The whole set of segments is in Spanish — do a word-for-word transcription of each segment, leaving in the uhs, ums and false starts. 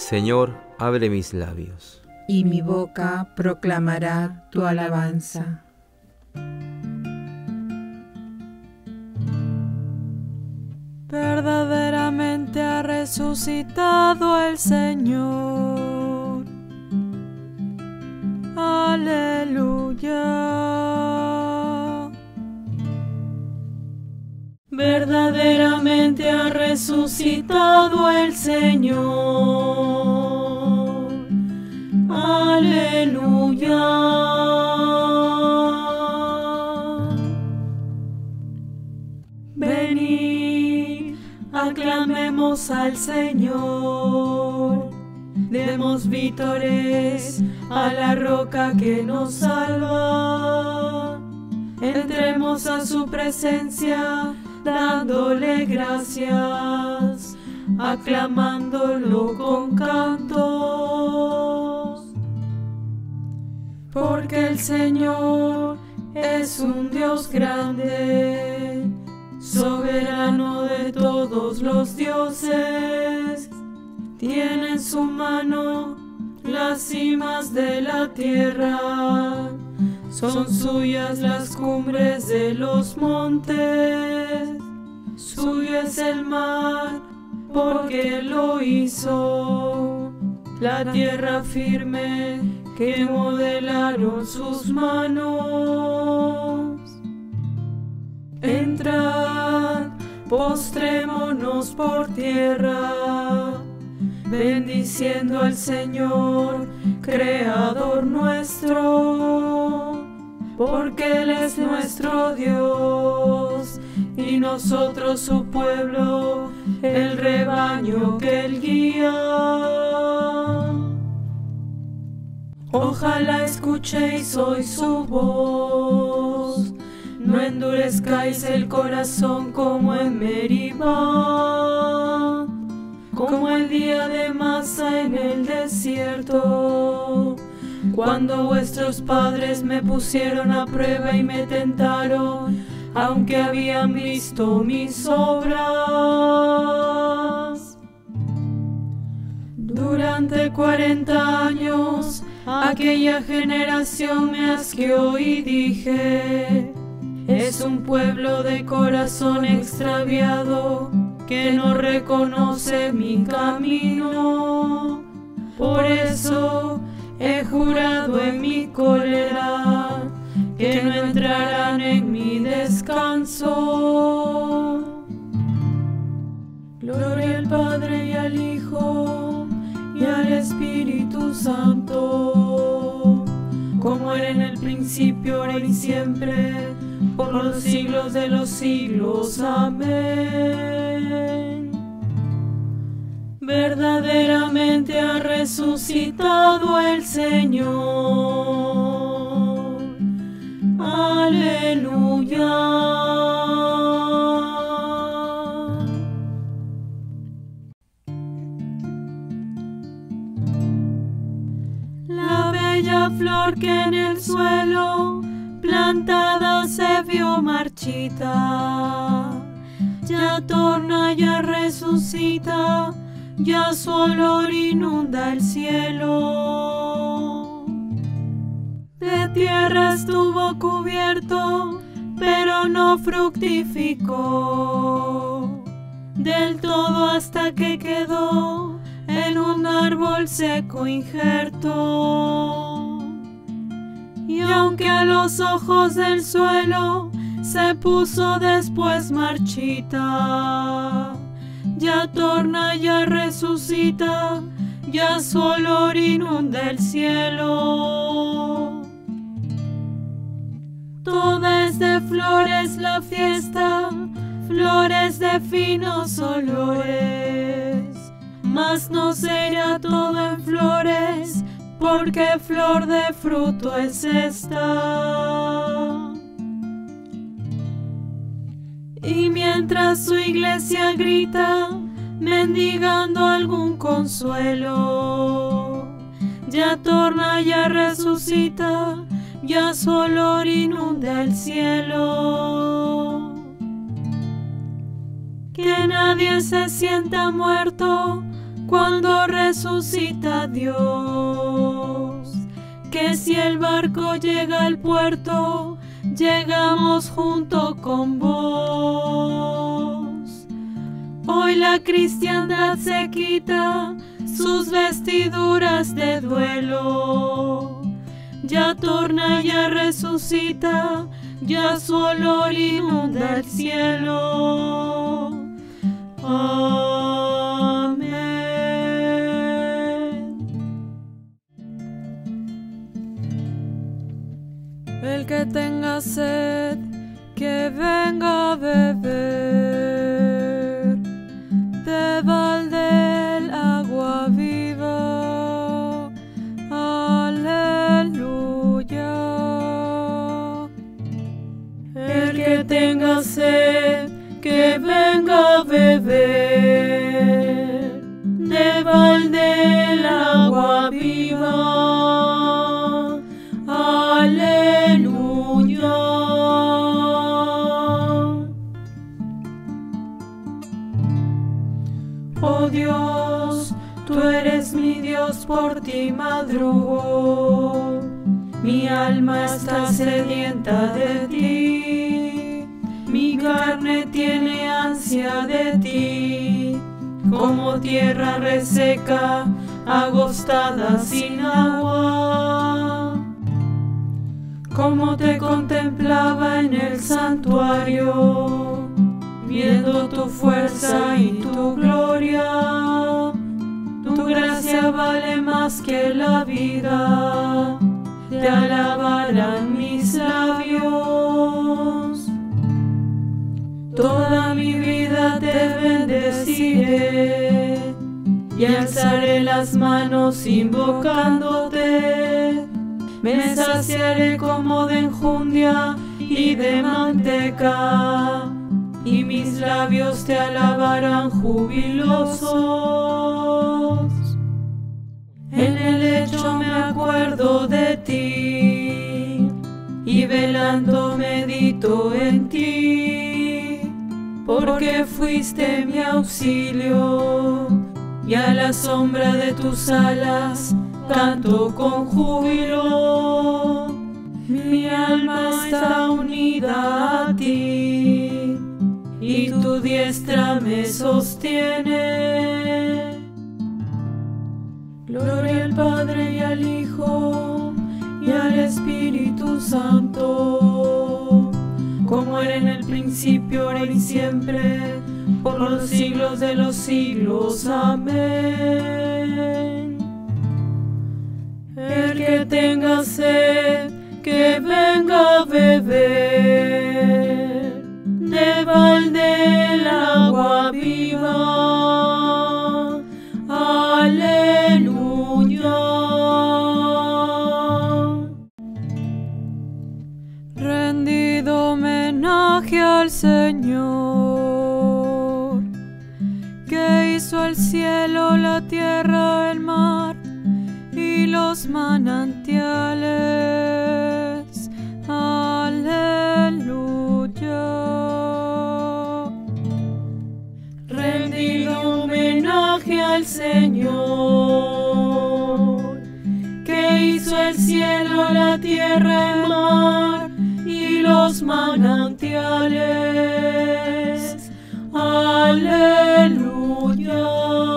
Señor, abre mis labios, y mi boca proclamará tu alabanza. Verdaderamente ha resucitado el Señor. Aleluya. Verdaderamente ha resucitado el Señor. Aleluya. Venid, aclamemos al Señor. Demos vítores a la roca que nos salva. Entremos a su presencia dándole gracias, aclamándolo con cantos. Porque el Señor es un Dios grande, soberano de todos los dioses. Tiene en su mano las cimas de la tierra, son suyas las cumbres de los montes. Suyo es el mar, porque lo hizo, la tierra firme que modelaron sus manos. Entrad, postrémonos por tierra, bendiciendo al Señor, Creador nuestro, porque Él es nuestro Dios, y nosotros su pueblo, el rebaño que Él guía. Ojalá escuchéis hoy su voz, no endurezcáis el corazón como en Meribá, como el día de Masa en el desierto, cuando vuestros padres me pusieron a prueba y me tentaron, aunque habían visto mis obras. Durante cuarenta años aquella generación me asqueó y dije: es un pueblo de corazón extraviado que no reconoce mi camino. Por eso he jurado en mi cólera que no entrarán en mi descanso. Gloria al Padre y al Hijo y al Espíritu Santo, como era en el principio, ahora y siempre, por los siglos de los siglos. Amén. Verdaderamente ha resucitado el Señor. Aleluya. La bella flor que en el suelo plantada se vio marchita, ya torna, ya resucita, ya su olor inunda el cielo. De tierra estuvo cubierto, pero no fructificó del todo hasta que quedó en un árbol seco injerto. Y aunque a los ojos del suelo se puso después marchita, ya torna, ya resucita, ya su olor inunda el cielo. Toda es de flores la fiesta, flores de finos olores, mas no será todo en flores, porque flor de fruto es esta. Y mientras su iglesia grita, mendigando algún consuelo, ya torna, ya resucita, ya su olor inunda el cielo. Que nadie se sienta muerto cuando resucita Dios. Que si el barco llega al puerto, llegamos junto con vos. Hoy la cristiandad se quita sus vestiduras de duelo, ya torna, ya resucita, ya su olor inunda el cielo. Amén. El que tenga sed, que venga a beber, beba del agua viva. Aleluya. El que tenga sed, que venga a beber, beba del agua viva. Aleluya. Oh Dios, tú eres mi Dios, por ti madrugo. Mi alma está sedienta de ti, mi carne tiene ansia de ti, como tierra reseca, agostada sin agua. Como te contemplaba en el santuario, viendo tu fuerza y tu gloria. Tu gracia vale más que la vida, te alabarán mis labios. Toda mi vida te bendeciré y alzaré las manos invocándote. Me saciaré como de enjundia y de manteca, y mis labios te alabarán jubilosos. En el lecho me acuerdo de ti, y velando medito en ti, porque fuiste mi auxilio, y a la sombra de tus alas canto con júbilo. Mi alma está unida a ti, y tu diestra me sostiene. Gloria al Padre y al Hijo y al Espíritu Santo, como era en el principio, ahora y siempre, por los siglos de los siglos. Amén. El que tenga sed, que venga a beber, beba del agua viva. Aleluya. Rendido homenaje al Señor, que hizo el cielo, la tierra, el mar y los manantiales. Aleluya. Rendido homenaje al Señor, que hizo el cielo, la tierra, el mar y los manantiales. Aleluya.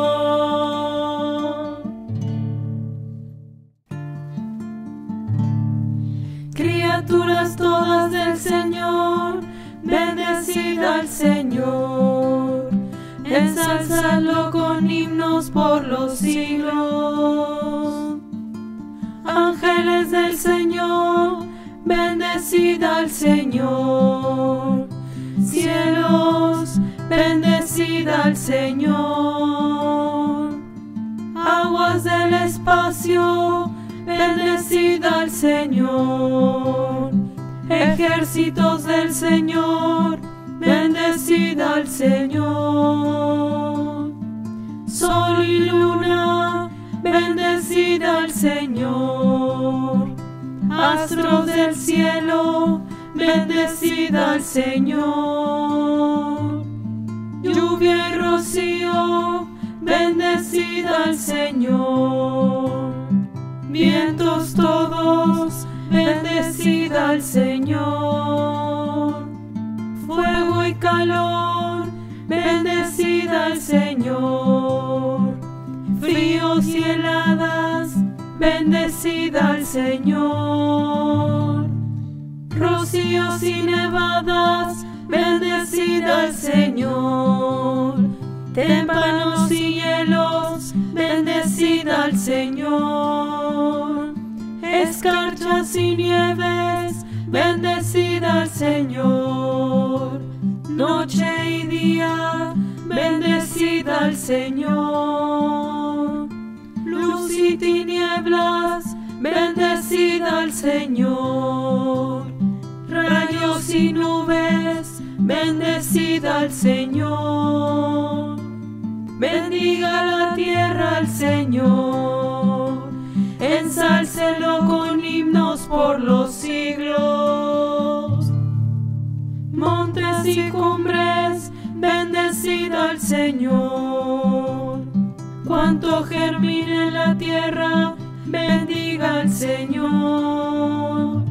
Criaturas todas del Señor, bendecida al Señor, ensalzadlo con himnos por los siglos. Ángeles del Señor, bendecida al Señor. Cielos, bendecida al Señor. Aguas del espacio, bendecida al Señor. Ejércitos del Señor, bendecida al Señor. Sol y luna, bendecida al Señor. Astros del cielo, bendecida al Señor. Lluvia y rocío, bendecid al Señor. Vientos todos, bendecid al Señor. Fuego y calor, bendecid al Señor. Fríos y heladas, bendecid al Señor. Rocíos y nevadas, bendecid al Señor. Témpanos y hielos, bendecid al Señor. Escarchas y nieves, bendecid al Señor. Noche y día, bendecid al Señor. Luz y tinieblas, bendecid al Señor. Rayos y nubes, bendecid al Señor. Bendiga la tierra al Señor, ensálcelo con himnos por los siglos. Montes y cumbres, bendecid al Señor. Cuanto germine en la tierra, bendiga al Señor.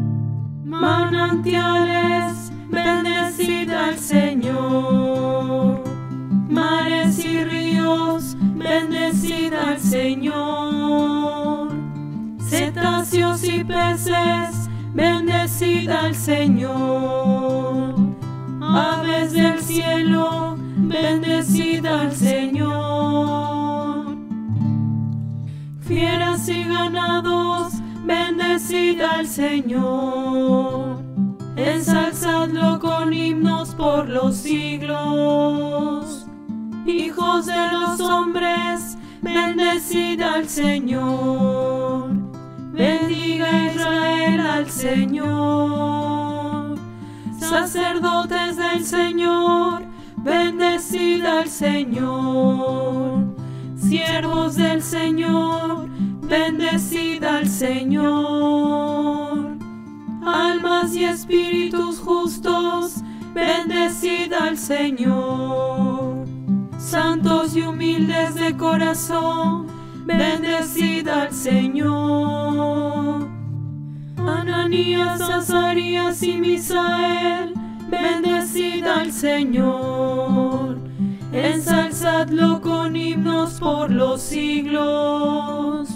Manantiales, bendecid al Señor. Mares y ríos, bendecid al Señor. Cetáceos y peces, bendecid al Señor. Aves del cielo, bendecid al Señor. Fieras y ganados, bendecid al Señor. Ensalzadlo con himnos por los siglos. Hijos de los hombres, bendecid al Señor. Bendiga Israel al Señor. Sacerdotes del Señor, bendecid al Señor. Siervos del Señor, bendecid al Señor. Almas y espíritus justos, bendecid al Señor. Santos y humildes de corazón, bendecid al Señor. Ananías, Azarías y Misael, bendecid al Señor. Ensalzadlo con himnos por los siglos.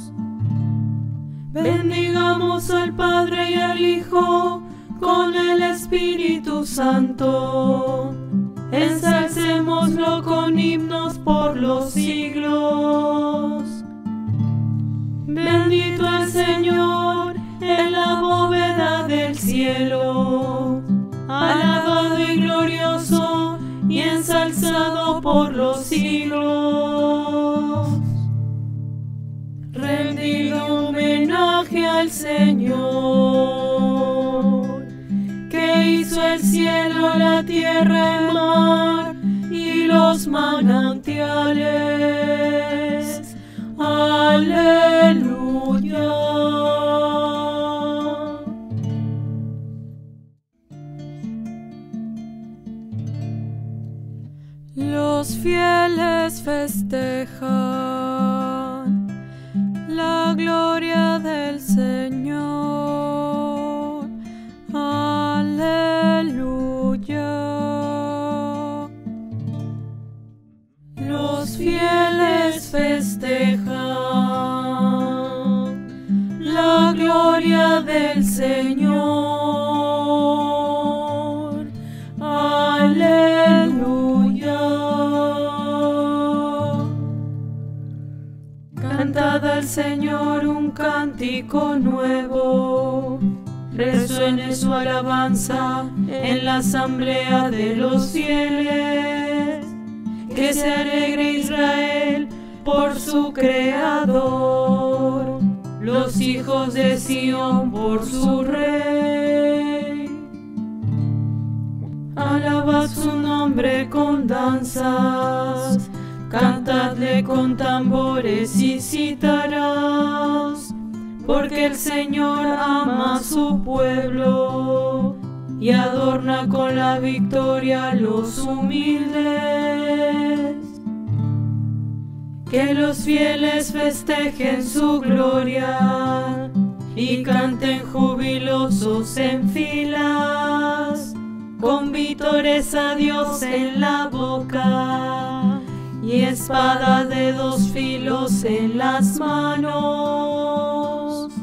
Bendigamos al Padre y al Hijo con el Espíritu Santo. Ensalcémoslo con himnos por los siglos. Bendito el Señor en la bóveda del cielo, alabado y glorioso y ensalzado por los siglos. Rendido homenaje al Señor, que hizo el cielo, la tierra, el mar y los manantiales. Aleluya. Los fieles festejan la gloria del Señor. Aleluya. Los fieles festejan la gloria del Señor. Aleluya. Cantad al Señor un cántico nuevo, resuene su alabanza en la asamblea de los fieles. Que se alegre Israel por su Creador, los hijos de Sión por su Rey. Alabad su nombre con danzas, cantadle con tambores y cítaras, porque el Señor ama a su pueblo y adorna con la victoria a los humildes. Que los fieles festejen su gloria y canten jubilosos en filas, con vítores a Dios en la boca y espada de dos filos en las manos,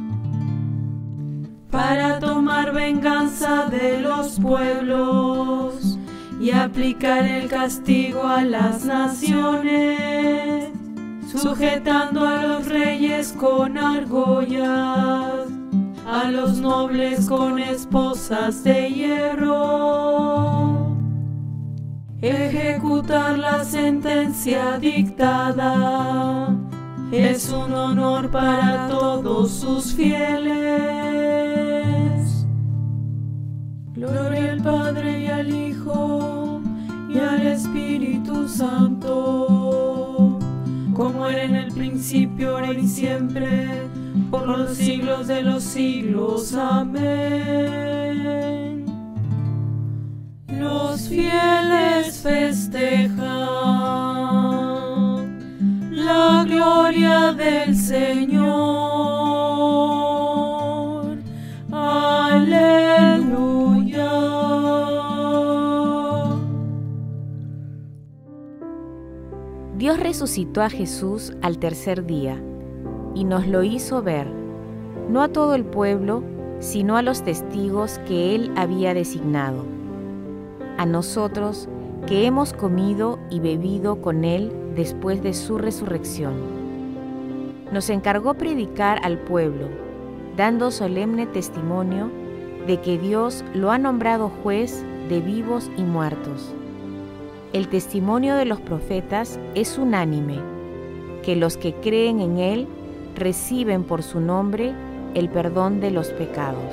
para tomar venganza de los pueblos y aplicar el castigo a las naciones, sujetando a los reyes con argollas, a los nobles con esposas de hierro. Ejecutar la sentencia dictada es un honor para todos sus fieles. Gloria al Padre y al Hijo y al Espíritu Santo, como era en el principio, ahora y siempre, por los siglos de los siglos. Amén. Los fieles festejan la gloria del Señor. Aleluya. Dios resucitó a Jesús al tercer día y nos lo hizo ver, no a todo el pueblo, sino a los testigos que Él había designado. A nosotros que hemos comido y bebido con Él después de su resurrección. Nos encargó predicar al pueblo, dando solemne testimonio de que Dios lo ha nombrado juez de vivos y muertos. El testimonio de los profetas es unánime, que los que creen en Él reciben por su nombre el perdón de los pecados.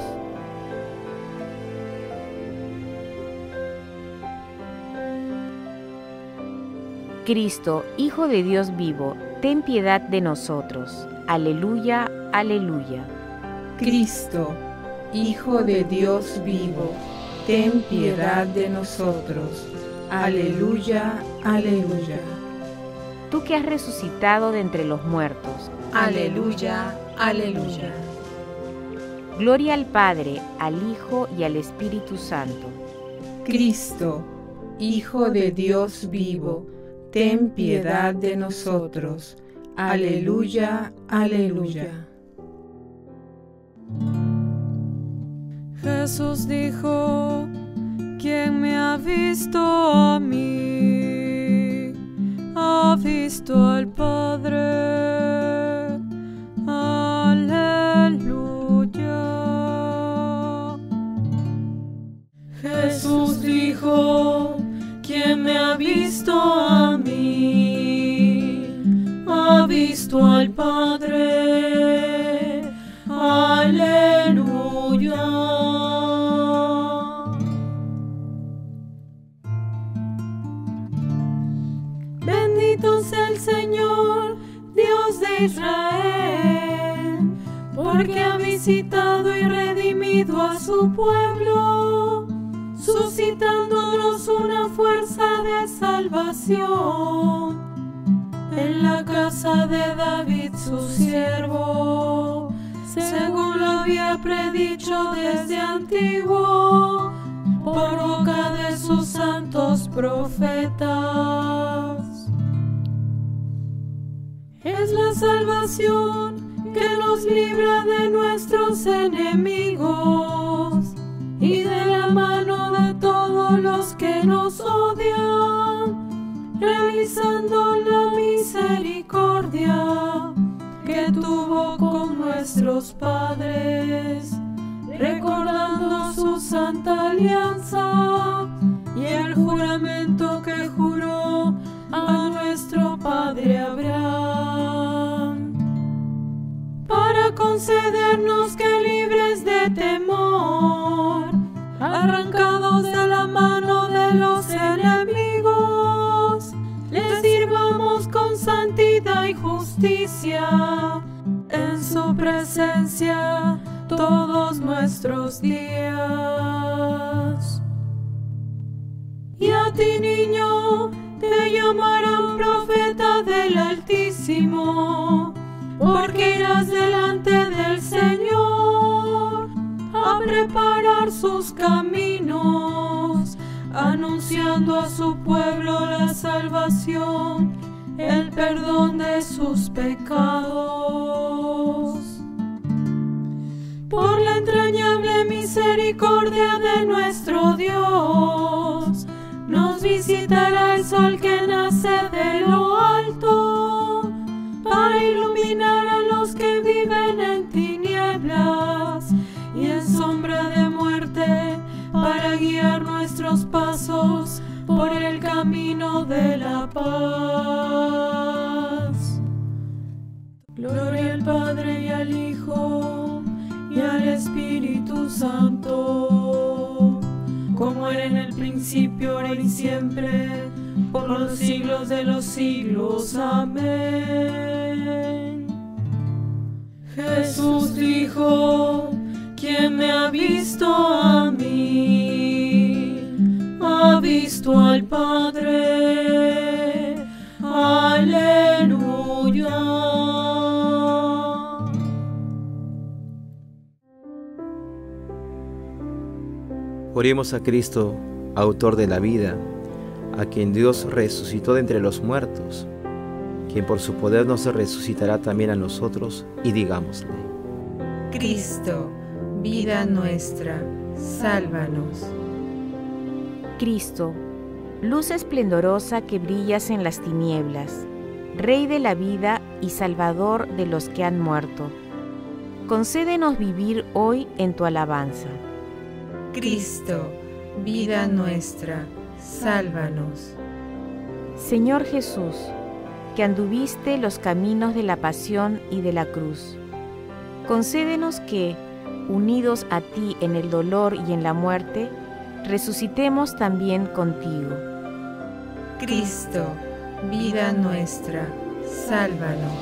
Cristo, Hijo de Dios vivo, ten piedad de nosotros. Aleluya, aleluya. Cristo, Hijo de Dios vivo, ten piedad de nosotros. Aleluya, aleluya. Tú que has resucitado de entre los muertos. Aleluya, aleluya. Gloria al Padre, al Hijo y al Espíritu Santo. Cristo, Hijo de Dios vivo, ten piedad de nosotros. Aleluya, aleluya. Jesús dijo: quien me ha visto a mí, ha visto al Padre. Aleluya. Jesús dijo: quien me ha visto a mí, ha visto al Padre. Aleluya. Bendito sea el Señor, Dios de Israel, porque ha visitado y redimido a su pueblo, suscitándonos una fuerza de salvación en la casa de David su siervo, según lo había predicho desde antiguo, por boca de sus santos profetas. Es la salvación que nos libra de nuestros enemigos y de la mano de todos los que nos odian, realizando la misericordia que tuvo con nuestros padres, recordando su santa alianza y el juramento que juró a nuestro padre Abraham, para concedernos que, libres de temor, arrancados de la mano de los enemigos, les sirvamos con santidad y justicia en su presencia todos nuestros días. Y a ti, niño, te llamarán profeta del Altísimo. Altísimo, porque irás delante del Señor a preparar sus caminos, anunciando a su pueblo la salvación, el perdón de sus pecados. Por la entrañable misericordia de nuestro Dios, nos visitará el sol que nace de lo alto, para iluminar a los que viven en tinieblas y en sombra de muerte, para guiar nuestros pasos por el camino de la paz. Gloria al Padre y al Hijo y al Espíritu Santo, como era en el principio, ahora y siempre, por los siglos de los siglos. Amén. Jesús dijo: quien me ha visto a mí, ha visto al Padre. Aleluya. Oremos a Cristo, autor de la vida, a quien Dios resucitó de entre los muertos, quien por su poder nos resucitará también a nosotros, y digámosle: Cristo, vida nuestra, sálvanos. Cristo, luz esplendorosa que brillas en las tinieblas, Rey de la vida y Salvador de los que han muerto, concédenos vivir hoy en tu alabanza. Cristo, vida nuestra, sálvanos. Señor Jesús, que anduviste los caminos de la pasión y de la cruz, concédenos que, unidos a ti en el dolor y en la muerte, resucitemos también contigo. Cristo, vida nuestra, sálvanos.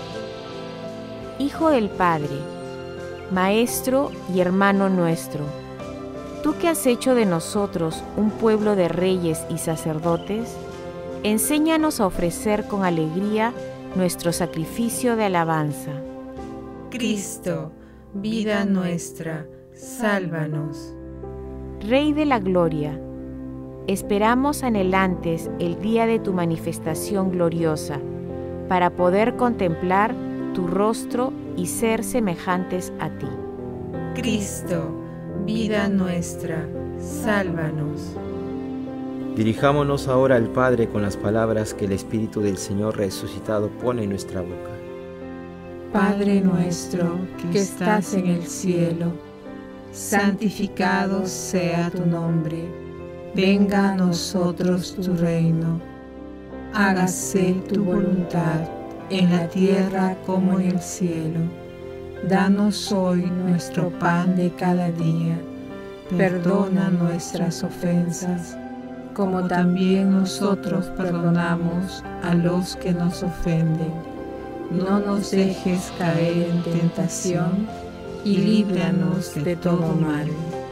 Hijo del Padre, Maestro y hermano nuestro, tú que has hecho de nosotros un pueblo de reyes y sacerdotes, enséñanos a ofrecer con alegría nuestro sacrificio de alabanza. Cristo, vida nuestra, sálvanos. Rey de la gloria, esperamos anhelantes el día de tu manifestación gloriosa, para poder contemplar tu rostro y ser semejantes a ti. Cristo, vida nuestra, sálvanos. Dirijámonos ahora al Padre con las palabras que el Espíritu del Señor resucitado pone en nuestra boca. Padre nuestro que estás en el cielo, santificado sea tu nombre. Venga a nosotros tu reino. Hágase tu voluntad en la tierra como en el cielo. Danos hoy nuestro pan de cada día. Perdona nuestras ofensas, como también nosotros perdonamos a los que nos ofenden. No nos dejes caer en tentación y líbranos de todo mal.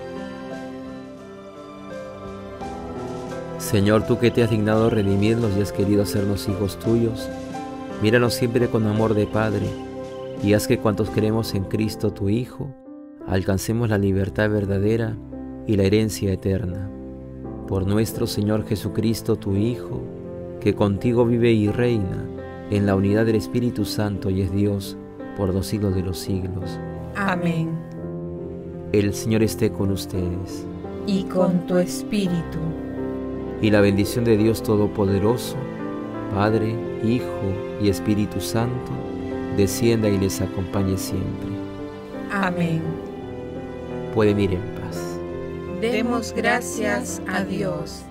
Señor, tú que te has dignado redimirnos y has querido hacernos hijos tuyos, míranos siempre con amor de Padre, y haz que cuantos creemos en Cristo tu Hijo, alcancemos la libertad verdadera y la herencia eterna. Por nuestro Señor Jesucristo, tu Hijo, que contigo vive y reina en la unidad del Espíritu Santo y es Dios por los siglos de los siglos. Amén. El Señor esté con ustedes. Y con tu espíritu. Y la bendición de Dios Todopoderoso, Padre, Hijo y Espíritu Santo, descienda y les acompañe siempre. Amén. Pueden ir en paz. Demos gracias a Dios.